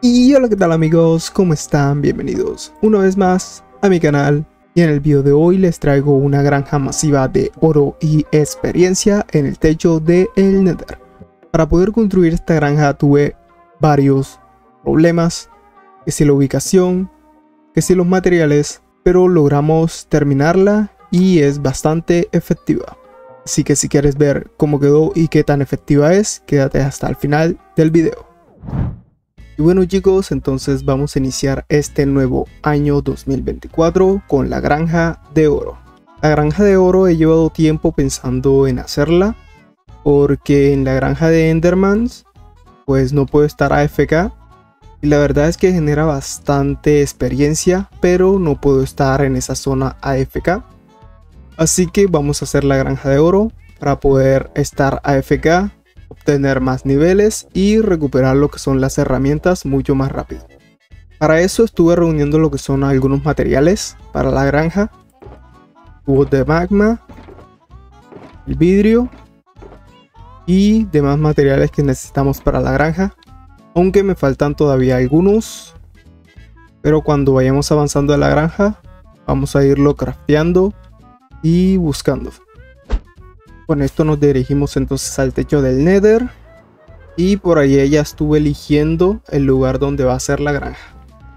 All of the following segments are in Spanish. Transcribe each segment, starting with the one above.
Y hola, ¿qué tal amigos? ¿Cómo están? Bienvenidos una vez más a mi canal. Y en el video de hoy les traigo una granja masiva de oro y experiencia en el techo del Nether. Para poder construir esta granja tuve varios problemas, que si la ubicación, que si los materiales, pero logramos terminarla y es bastante efectiva. Así que si quieres ver cómo quedó y qué tan efectiva es, quédate hasta el final del video. Y bueno chicos, entonces vamos a iniciar este nuevo año 2024 con la granja de oro. La granja de oro he llevado tiempo pensando en hacerla, porque en la granja de Endermans pues no puedo estar AFK. Y la verdad es que genera bastante experiencia, pero no puedo estar en esa zona AFK. Así que vamos a hacer la granja de oro para poder estar AFK, obtener más niveles y recuperar lo que son las herramientas mucho más rápido. Para eso estuve reuniendo lo que son algunos materiales para la granja: cubos de magma, el vidrio y demás materiales que necesitamos para la granja, aunque me faltan todavía algunos, pero cuando vayamos avanzando en la granja vamos a irlo crafteando y buscando. Con esto nos dirigimos entonces al techo del Nether, y por ahí ya estuve eligiendo el lugar donde va a ser la granja.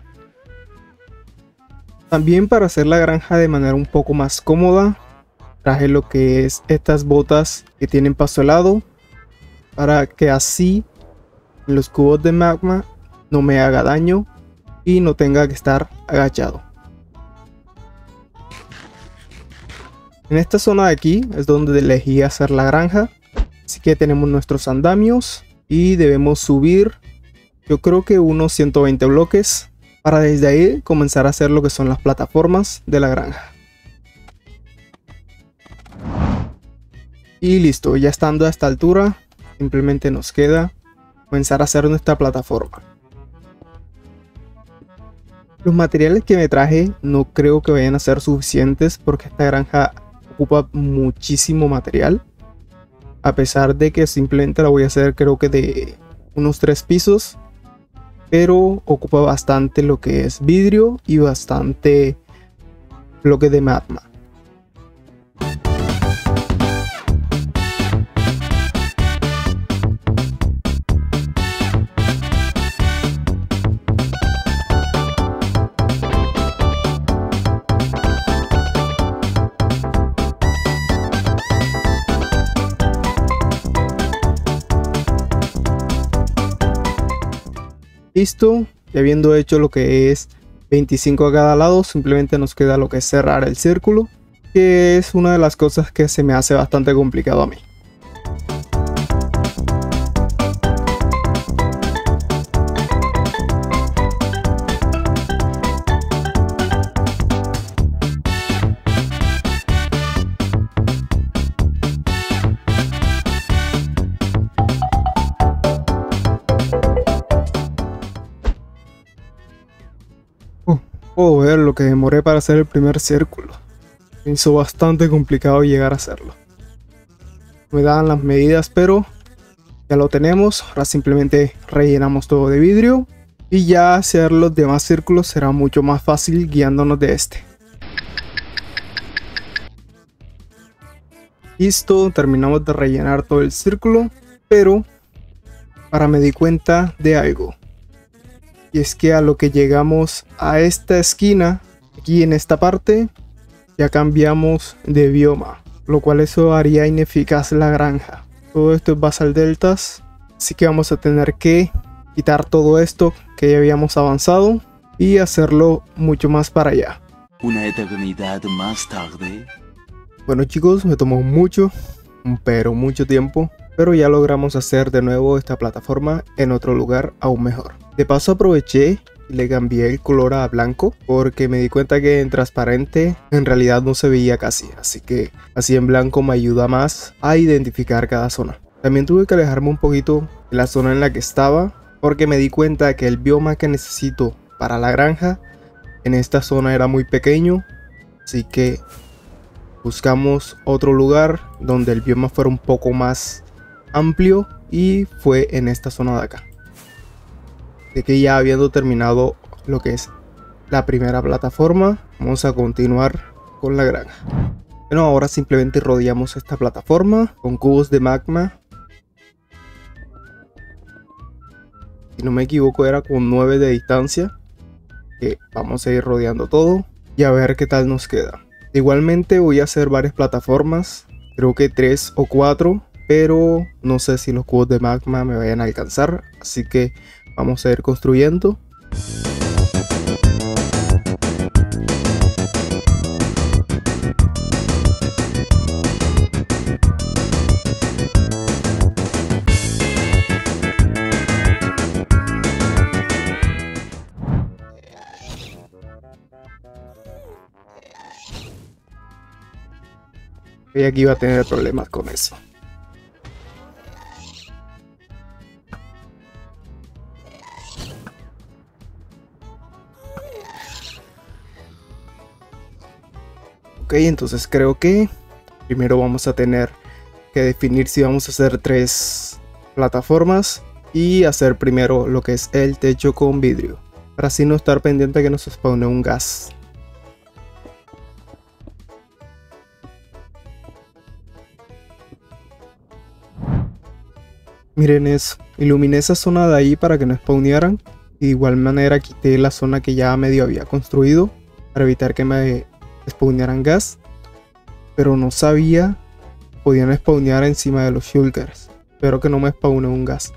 También, para hacer la granja de manera un poco más cómoda, traje lo que es estas botas que tienen paso helado, para que así los cubos de magma no me haga daño y no tenga que estar agachado. En esta zona de aquí es donde elegí hacer la granja, así que tenemos nuestros andamios y debemos subir, yo creo que unos 120 bloques, para desde ahí comenzar a hacer lo que son las plataformas de la granja. Y listo, ya estando a esta altura simplemente nos queda comenzar a hacer nuestra plataforma. Los materiales que me traje no creo que vayan a ser suficientes, porque esta granja ocupa muchísimo material, a pesar de que simplemente la voy a hacer creo que de unos 3 pisos, pero ocupa bastante lo que es vidrio y bastante bloque de magma. Listo, y habiendo hecho lo que es 25 a cada lado, simplemente nos queda lo que es cerrar el círculo, que es una de las cosas que se me hace bastante complicado a mí. Puedo ver lo que demoré para hacer el primer círculo. Me hizo bastante complicado llegar a hacerlo. Me daban las medidas, pero ya lo tenemos. Ahora simplemente rellenamos todo de vidrio y ya hacer los demás círculos será mucho más fácil guiándonos de este. Listo, terminamos de rellenar todo el círculo, pero ahora me di cuenta de algo. Y es que a lo que llegamos a esta esquina, aquí en esta parte, ya cambiamos de bioma, lo cual eso haría ineficaz la granja. Todo esto es basal deltas, así que vamos a tener que quitar todo esto que ya habíamos avanzado y hacerlo mucho más para allá. Una eternidad más tarde. Bueno chicos, me tomó mucho tiempo, pero ya logramos hacer de nuevo esta plataforma en otro lugar aún mejor. De paso aproveché y le cambié el color a blanco, porque me di cuenta que en transparente en realidad no se veía casi, así que así en blanco me ayuda más a identificar cada zona. También tuve que alejarme un poquito de la zona en la que estaba, porque me di cuenta que el bioma que necesito para la granja en esta zona era muy pequeño, así que buscamos otro lugar donde el bioma fuera un poco más amplio, y fue en esta zona de acá. de que ya habiendo terminado lo que es la primera plataforma, vamos a continuar con la granja. Bueno, ahora simplemente rodeamos esta plataforma con cubos de magma. Si no me equivoco era con 9 de distancia. Que vamos a ir rodeando todo y a ver qué tal nos queda. Igualmente voy a hacer varias plataformas, creo que 3 o 4, pero no sé si los cubos de magma me vayan a alcanzar, así que vamos a ir construyendo. Y aquí va a tener problemas con eso. Ok, entonces creo que primero vamos a tener que definir si vamos a hacer 3 plataformas y hacer primero lo que es el techo con vidrio, para así no estar pendiente que nos spawne un gas. Miren eso, iluminé esa zona de ahí para que no spawnearan. Y de igual manera quité la zona que ya medio había construido para evitar que me spawnearan gas. Pero no sabía que podían spawnear encima de los shulkers. Espero que no me spawne un gas.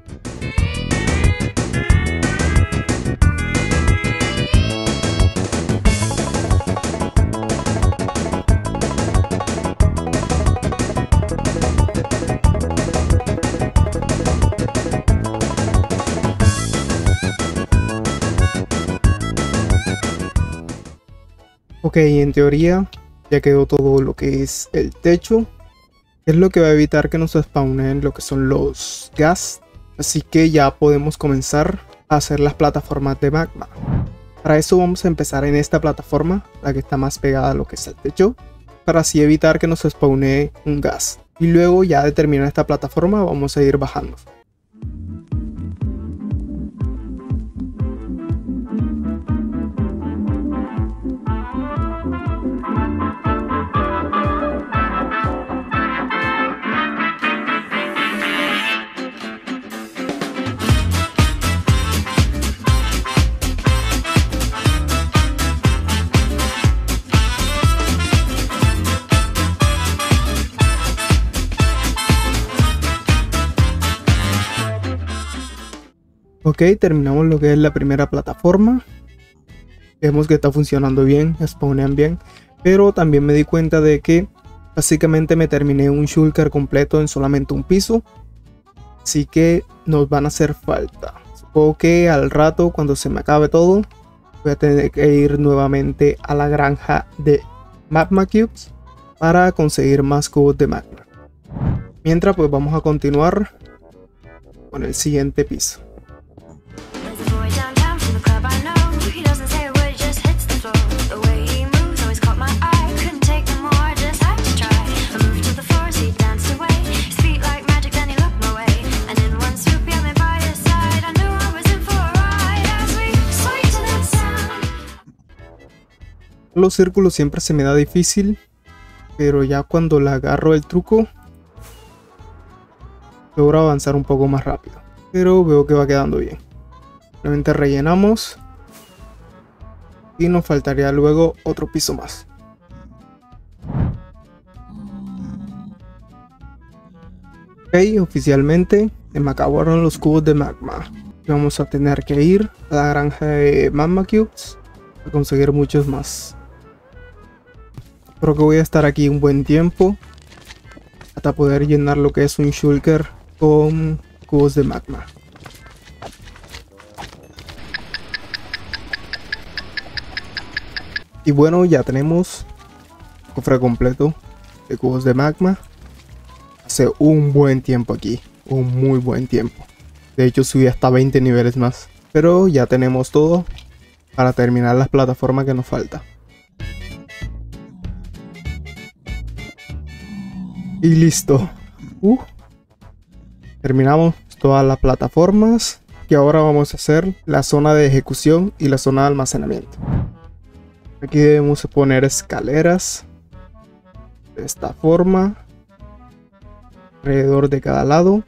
Ok, en teoría ya quedó todo lo que es el techo. Es lo que va a evitar que nos spawnen lo que son los gas. Así que ya podemos comenzar a hacer las plataformas de magma. Para eso vamos a empezar en esta plataforma, la que está más pegada a lo que es el techo, para así evitar que nos spawne un gas. Y luego ya de terminar esta plataforma vamos a ir bajando. Ok, terminamos lo que es la primera plataforma. Vemos que está funcionando bien, spawnean bien. Pero también me di cuenta de que básicamente me terminé un shulker completo en solamente un piso. Así que nos van a hacer falta. Supongo que al rato, cuando se me acabe todo, voy a tener que ir nuevamente a la granja de magma cubes para conseguir más cubos de magma. Mientras pues vamos a continuar con el siguiente piso. Los círculos siempre se me da difícil, pero ya cuando le agarro el truco logro avanzar un poco más rápido. Pero veo que va quedando bien. Simplemente rellenamos y nos faltaría luego otro piso más. Ok, oficialmente se me acabaron los cubos de magma. Vamos a tener que ir a la granja de magma cubes a conseguir muchos más. Creo que voy a estar aquí un buen tiempo hasta poder llenar lo que es un shulker con cubos de magma. Y bueno, ya tenemos el cofre completo de cubos de magma. Hace un buen tiempo aquí, un muy buen tiempo. De hecho subí hasta 20 niveles más. Pero ya tenemos todo para terminar las plataformas que nos falta. Y listo. Terminamos todas las plataformas. Y ahora vamos a hacer la zona de ejecución y la zona de almacenamiento. Aquí debemos poner escaleras de esta forma alrededor de cada lado.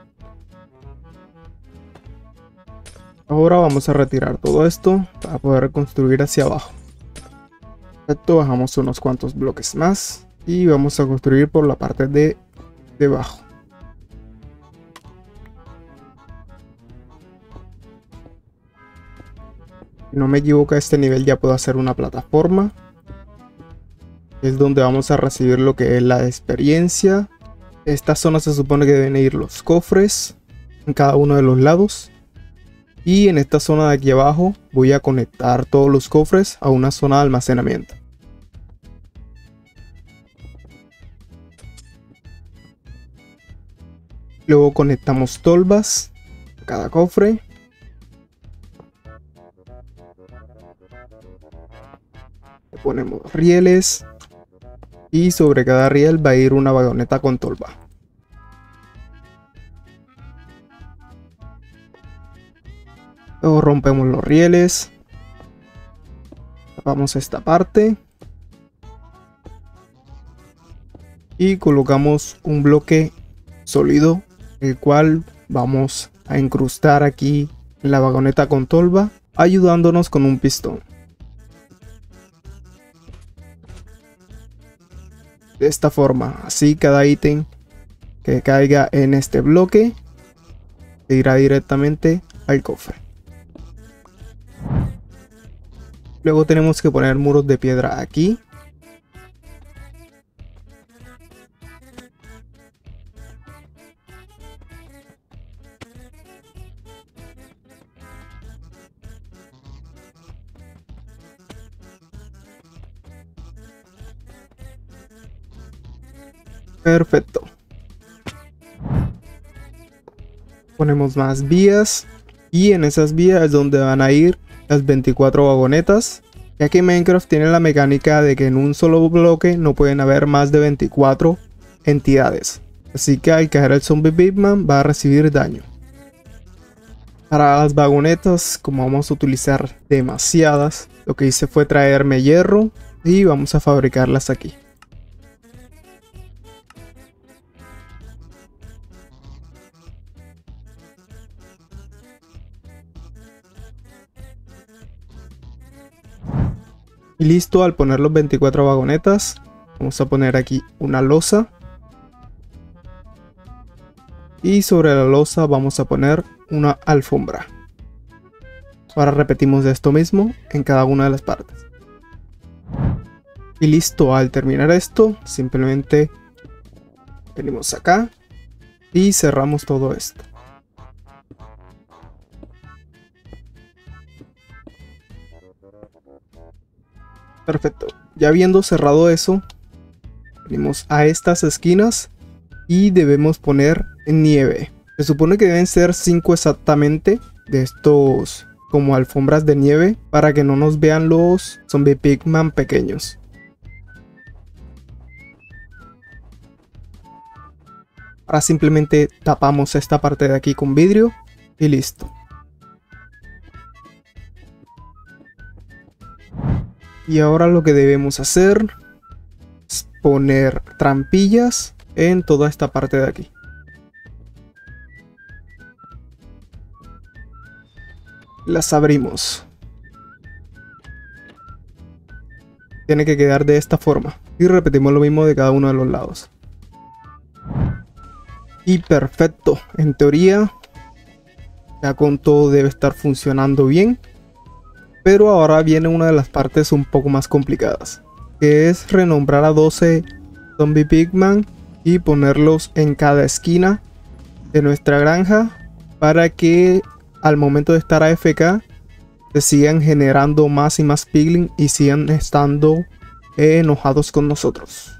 Ahora vamos a retirar todo esto para poder construir hacia abajo. Perfecto, bajamos unos cuantos bloques más y vamos a construir por la parte de debajo. Si no me equivoco, a este nivel ya puedo hacer una plataforma. Es donde vamos a recibir lo que es la experiencia. Esta zona se supone que deben ir los cofres en cada uno de los lados. Y en esta zona de aquí abajo voy a conectar todos los cofres a una zona de almacenamiento. Luego conectamos tolvas a cada cofre. Le ponemos rieles. Y sobre cada riel va a ir una vagoneta con tolva. Luego rompemos los rieles. Tapamos esta parte. Y colocamos un bloque sólido, el cual vamos a incrustar aquí en la vagoneta con tolva, ayudándonos con un pistón. De esta forma, así cada ítem que caiga en este bloque se irá directamente al cofre. Luego tenemos que poner muros de piedra aquí. Perfecto. Ponemos más vías. Y en esas vías es donde van a ir las 24 vagonetas. Ya que Minecraft tiene la mecánica de que en un solo bloque no pueden haber más de 24 entidades. Así que al caer el zombie pigman va a recibir daño. Para las vagonetas, como vamos a utilizar demasiadas, lo que hice fue traerme hierro y vamos a fabricarlas aquí. Y listo, al poner los 24 vagonetas, vamos a poner aquí una losa. Y sobre la losa vamos a poner una alfombra. Ahora repetimos esto mismo en cada una de las partes. Y listo, al terminar esto, simplemente venimos acá y cerramos todo esto. Perfecto, ya habiendo cerrado eso, venimos a estas esquinas y debemos poner nieve. Se supone que deben ser 5 exactamente de estos como alfombras de nieve para que no nos vean los zombie pigman pequeños. Ahora simplemente tapamos esta parte de aquí con vidrio y listo. Y ahora lo que debemos hacer es poner trampillas en toda esta parte de aquí. Las abrimos. Tiene que quedar de esta forma. Y repetimos lo mismo de cada uno de los lados. Y perfecto. En teoría, ya con todo debe estar funcionando bien. Pero ahora viene una de las partes un poco más complicadas, que es renombrar a 12 zombie pigman y ponerlos en cada esquina de nuestra granja para que al momento de estar AFK se sigan generando más y más piglin y sigan estando enojados con nosotros.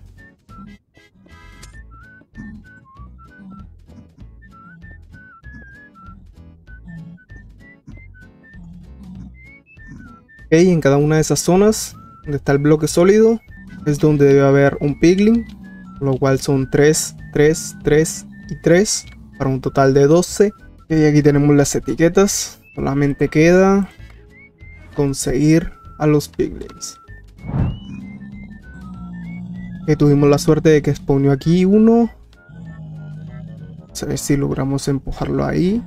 Ok, en cada una de esas zonas donde está el bloque sólido es donde debe haber un piglin, lo cual son 3, 3, 3 y 3 para un total de 12. Y aquí tenemos las etiquetas. Solamente queda conseguir a los piglins. Que tuvimos la suerte de que spawneó aquí uno. Vamos a ver si logramos empujarlo ahí.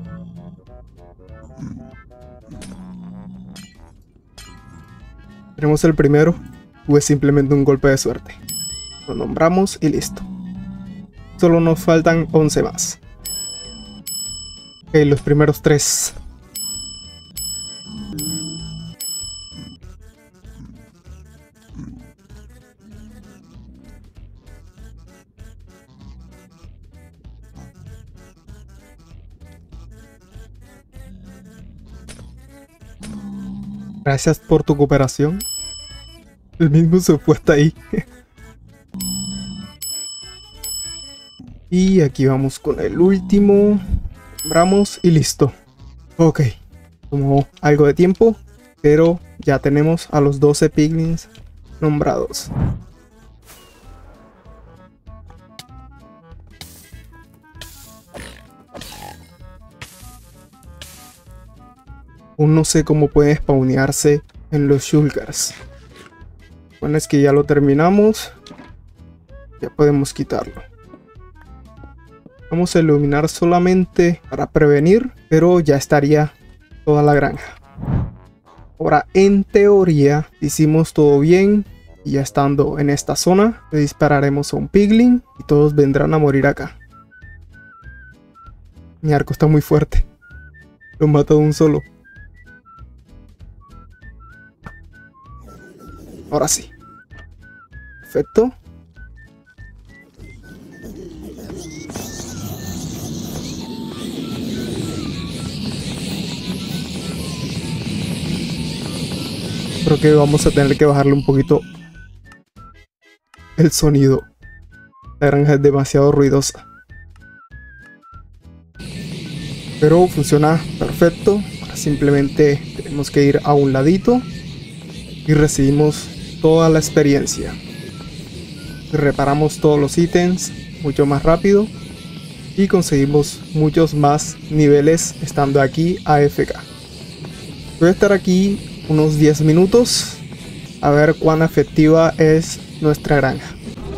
Tenemos el primero. Fue simplemente un golpe de suerte. Lo nombramos y listo. Solo nos faltan 11 más. Ok, los primeros 3. Gracias por tu cooperación. El mismo se fue hasta ahí. Y aquí vamos con el último. Nombramos y listo. Ok. Tomó algo de tiempo, pero ya tenemos a los 12 piglins nombrados. Aún no sé cómo puede spawnearse en los shulkers. Bueno, es que ya lo terminamos. Ya podemos quitarlo. Vamos a iluminar solamente para prevenir, pero ya estaría toda la granja. Ahora, en teoría, hicimos todo bien. Y ya estando en esta zona, le dispararemos a un piglin y todos vendrán a morir acá. Mi arco está muy fuerte. Lo mato de un solo. Ahora sí. Perfecto. Creo que vamos a tener que bajarle un poquito el sonido. La granja es demasiado ruidosa. Pero funciona perfecto. Ahora simplemente tenemos que ir a un ladito y recibimos toda la experiencia. Reparamos todos los ítems mucho más rápido y conseguimos muchos más niveles estando aquí AFK. Voy a estar aquí unos 10 minutos a ver cuán efectiva es nuestra granja.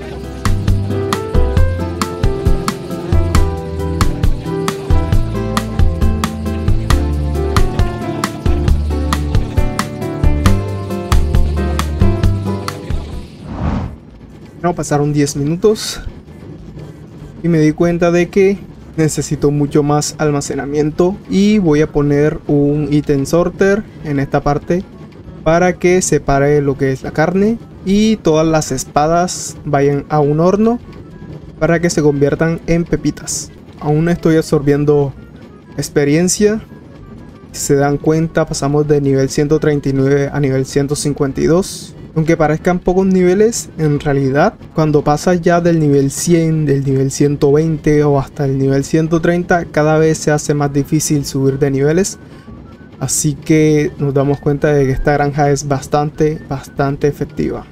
No, pasaron 10 minutos y me di cuenta de que necesito mucho más almacenamiento y voy a poner un item sorter en esta parte para que separe lo que es la carne y todas las espadas vayan a un horno para que se conviertan en pepitas. Aún estoy absorbiendo experiencia. Si se dan cuenta, pasamos de nivel 139 a nivel 152. Aunque parezcan pocos niveles, en realidad cuando pasas ya del nivel 100, del nivel 120 o hasta el nivel 130, cada vez se hace más difícil subir de niveles. Así que nos damos cuenta de que esta granja es bastante efectiva.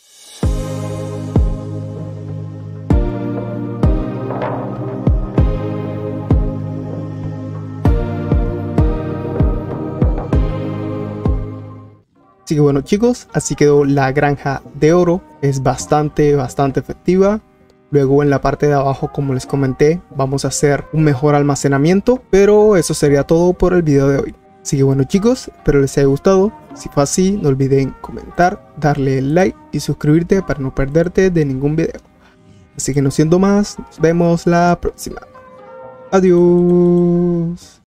Así que bueno chicos, así quedó la granja de oro. Es bastante efectiva. Luego en la parte de abajo, como les comenté, vamos a hacer un mejor almacenamiento. Pero eso sería todo por el video de hoy. Así que bueno chicos, espero les haya gustado. Si fue así, no olviden comentar, darle like y suscribirte para no perderte de ningún video. Así que no siendo más, nos vemos la próxima. Adiós.